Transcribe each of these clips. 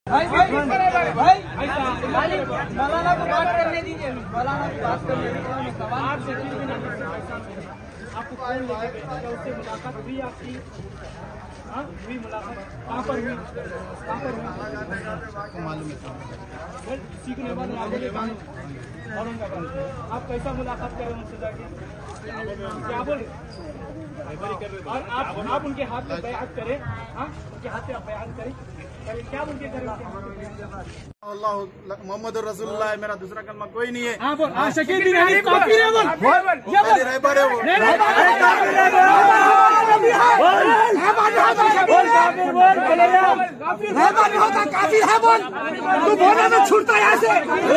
मौलाना को बात करने दीजिए, मौलाना को बात करने दीजिए। सवाल से आपको कौन लेके गया? क्या उससे मुलाकात हुई आपकी? हाँ हुई मुलाकात। कहाँ पर हुई? कहाँ पर हुई? मालूम है सीखने वाले आगे औरंगाबाद। आप कैसा मुलाकात कर रहे हैं उनसे जाके? क्या बोल रहे? और आप उनके हाथ में बयात करें। हाँ उनके हाथ में आप बयान करें। क्या बोल के करें? अल्लाह मोहम्मद रसूलुल्लाह है, मेरा दूसरा कलमा कोई नहीं है। शकील बिन हनीफ काफिर है। बोल रहबर है वो। काफिर है बोल, तू बोलने में छूटता है यहाँ से।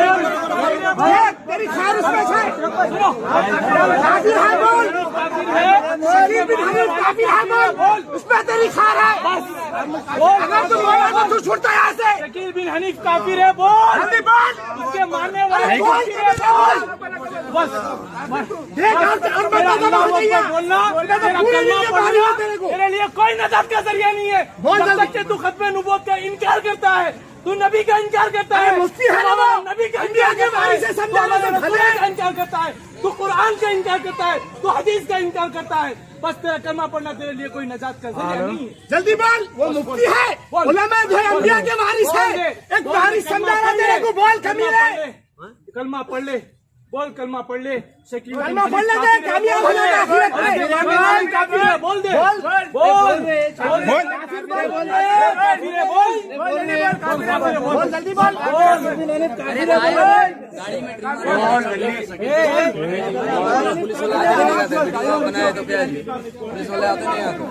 तेरी खैर उसमें है। काफिर है बोल, शकील बिन हनीफ काफिर है बोल, उसमें तेरी खैर है। अगर तू बोला तो तू छूटता है यहाँ से। शकील बिन हनीफ काफिर है बोल, उसके मानने वाले काफिर है बोल। बस तेरे लिए कोई नजात का जरिया नहीं है। जब तक तू खत्मे नबूवत का इनकार करता है, तू नबी का इनकार करता है, मुफ्ती है ना नबी का इनकार करता है, इनकार करता है, तू कुरान का इनकार करता है, तू हदीस का इनकार करता है। बस तेरा कलमा पढ़ना तेरे लिए कोई नजात का जरिया नहीं है। जल्दी बोल, वो मुफ्ती है, उलमा जो है अंबिया के वारिस है। एक वारिस समझाना तेरे को, बोल कमीने। कलमा पढ़ ले, बोल कलमा पढ़ ले। शकील कलमा पढ़ ले, कामयाब हो जाएगा आखिरत में। काफिर है बोल दे, बोल बोल जल्दी बोल। पुलिस वाले बनाए तो क्या पुलिस वाले आते नहीं आते।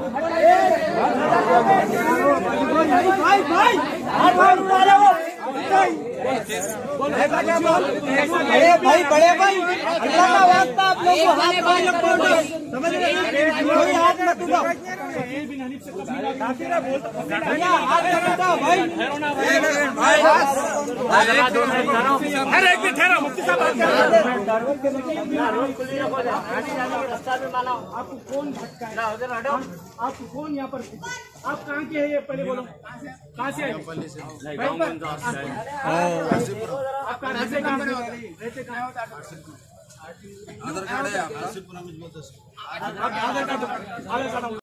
भाई बड़े भाई, अल्लाह का वास्ता आप लोग को हाथ समझ रहे हैं? कोई हाथ मत उठाओ भैया, हाथ मत उठाओ भाई। अरे एक मिनट ठहरो, मुफ्ती साहब आपको कौन भटकाया? आपको कौन यहाँ पर? आप कहाँ के हैं ये पहले बोलो, कहाँ से? आप रहते कहाँ? आधार कार्ड है आपका? आधार कार्ड